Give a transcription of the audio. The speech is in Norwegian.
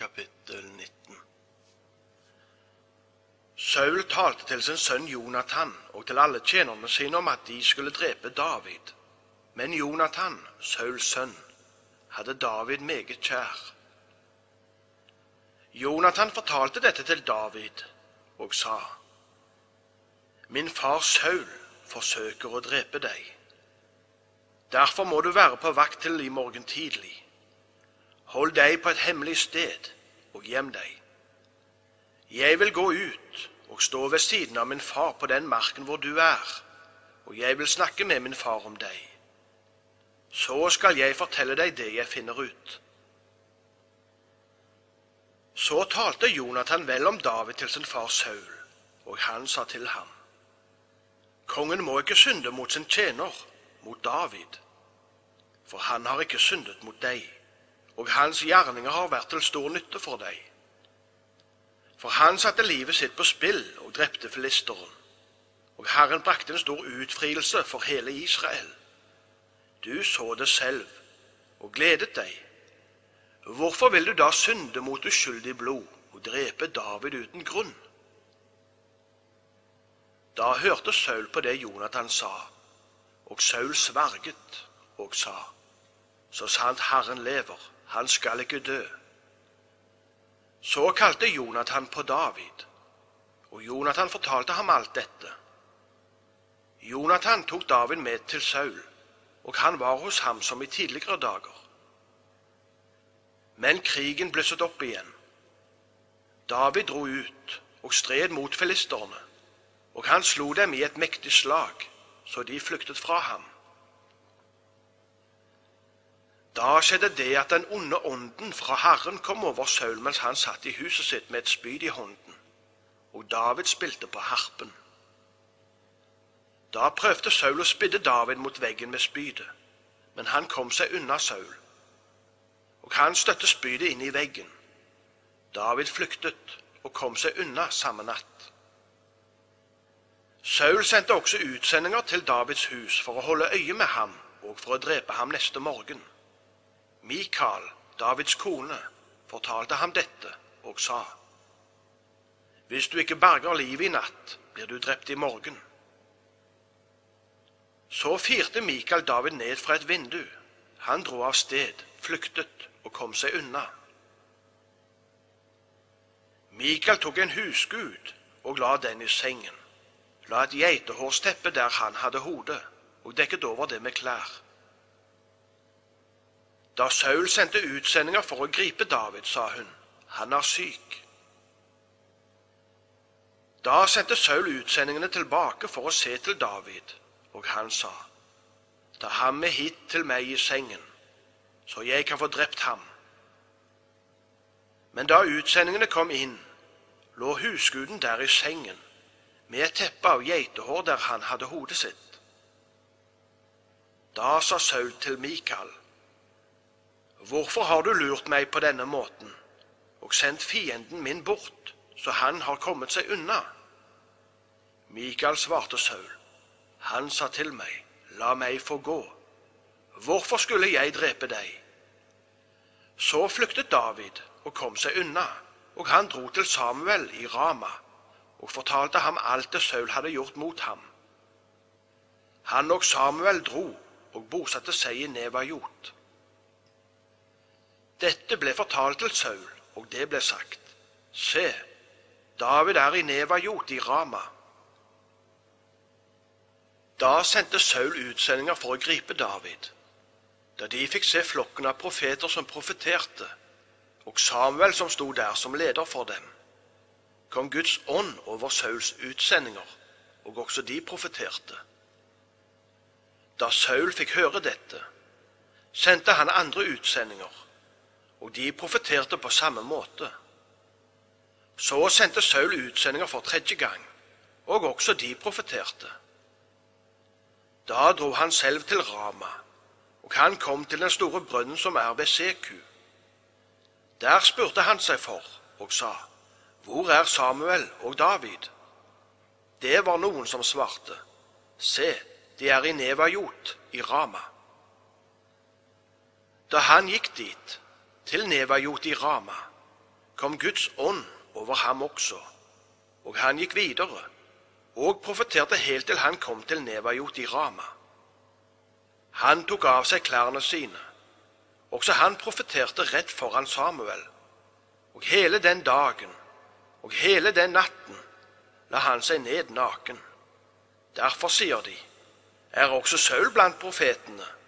kapittel 19. Saul talte til sin sønn Jonathan og til alle tjenerne sine om at de skulle drepe David. Men Jonathan, Sauls sønn, hadde David meget kjær. Jonathan fortalte dette til David og sa: Min far Saul forsøker å drepe deg. Derfor må du være på vakt til i morgen tidlig. Hold deg på et hemmelig sted og gjem deg. Jeg vil gå ut og stå ved siden av min far på den marken hvor du er, og jeg vil snakke med min far om deg. Så skal jeg fortelle deg det jeg finner ut. Så talte Jonathan vel om David til sin far Saul, og han sa til ham: Kongen må ikke synde mot sin tjener, mot David, for han har ikke syndet mot deg, og hans gjerninger har vært til stor nytte for deg. For han satte livet sitt på spill og drepte filisteren, og Herren brakte en stor utfrielse for hele Israel. Du så det selv og gledet deg. Hvorfor vil du da synde mot uskyldig blod og drepe David uten grunn? Da hørte Saul på det Jonathan sa, og Saul sverget og sa: Så sant Herren lever, han skal ikke dø. Så kalte Jonathan på David, og Jonathan fortalte ham alt dette. Jonathan tok David med til Saul, og han var hos ham som i tidligere dager. Men krigen blusset opp igjen. David dro ut og stred mot filisterne, og han slo dem i et mektig slag, så de flyktet fra ham. Da skjedde det at den onde ånden fra Herren kom over Saul mens han satt i huset sitt med et spyd i hånden, og David spilte på harpen. Da prøvde Saul å spidde David mot veggen med spydet, men han kom seg unna Saul, og han støtte spydet inn i veggen. David flyktet og kom seg unna samme natt. Saul sendte også utsendinger til Davids hus for å holde øye med ham og for å drepe ham neste morgen. Mikal, Davids kone, fortalte ham dette og sa: Hvis du ikke berger livet i natt, blir du drept i morgen. Så firte Mikal David ned fra et vindu. Han dro av sted, flyktet og kom seg unna. Mikal tok en husgud og la den i sengen, la et geitehårsteppe der han hadde hodet, og dekket over det med klær. Da Saul sendte utsendinger for å gripe David, sa hun: Han er syk. Da sendte Saul utsendingene tilbake for å se til David, og han sa: Ta ham med hit til meg i sengen, så jeg kan få drept ham. Men da utsendingene kom inn, lå husguden der i sengen, med et teppe av geitehår der han hadde hodet sitt. Da sa Saul til Mikal: Hvorfor har du lurt meg på denne måten, og sendt fienden min bort, så han har kommet seg unna? Mikal svarte Saul: Han sa til meg: La meg få gå. Hvorfor skulle jeg drepe deg? Så flyktet David og kom seg unna, og han dro til Samuel i Rama og fortalte ham alt det Saul hadde gjort mot ham. Han og Samuel dro og bosatte seg i Nevajot. Dette ble fortalt til Saul, og det ble sagt: Se, David er i Nevajot i Rama. Da sendte Saul utsendinger for å gripe David. Da de fikk se flokken av profeter som profeterte, og Samuel som sto der som leder for dem, kom Guds ånd over Sauls utsendinger, og også de profeterte. Da Saul fikk høre dette, sendte han andre utsendinger, og de profeterte på samme måte. Så sendte Saul utsendinger for tredje gang, og også de profeterte. Da dro han selv til Rama, og han kom til den store brønnen som er ved Seku. Der spurte han seg for, og sa: Hvor er Samuel og David? Det var noen som svarte: Se, de er i Nevajot i Rama. Da han gikk dit, til Nevajot i Rama, kom Guds ånd over ham også, og han gikk videre og profeterte helt til han kom til Nevajot i Rama. Han tok av seg klærne sine. Også han profeterte rett foran Samuel, og hele den dagen og hele den natten la han seg ned naken. Derfor sier de, er også Saul blant profetene,